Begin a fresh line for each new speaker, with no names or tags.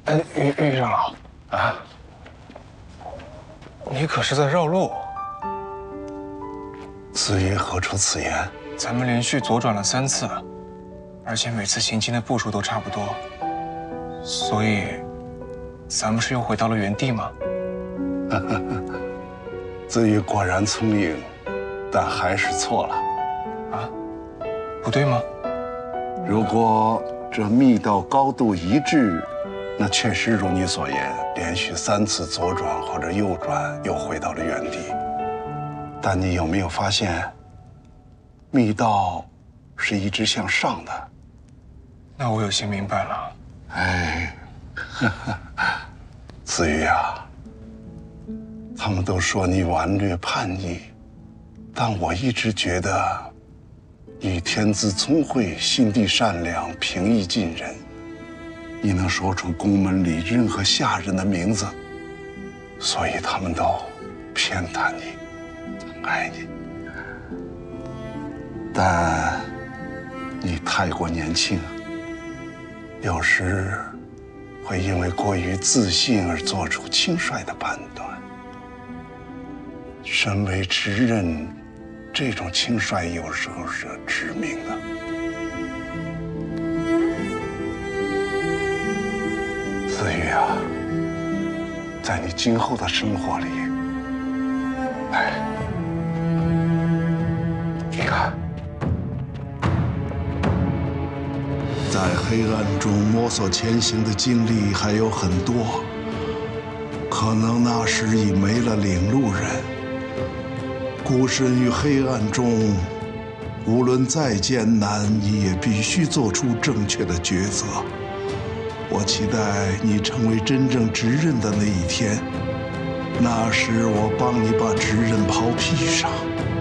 玉长老啊，你可是在绕路？
子瑜何出此言？
咱们连续左转了3次，而且每次行进的步数都差不多，所以咱们是又回到了原地吗？
子瑜果然聪颖，但还是错了。
啊？不对吗？
如果这密道高度一致，那确实如你所言，连续3次左转或者右转，又回到了原地。但你有没有发现，密道是一直向上的？
那我有些明白了。
哎，子瑜啊，他们都说你顽劣叛逆，但我一直觉得你天资聪慧，心地善良，平易近人。你能说出宫门里任何下人的名字，所以他们都偏袒你，爱你。但你太过年轻，有时会因为过于自信而做出轻率的判断。身为执刃，这种轻率有时候是致命的。子瑜啊，在你今后的生活里，哎，你看，在黑暗中摸索前行的经历还有很多，可能那时已没了领路人。孤身于黑暗中，无论再艰难，你也必须做出正确的抉择。我期待你成为真正执刃的那一天，那时我帮你把执刃袍披上，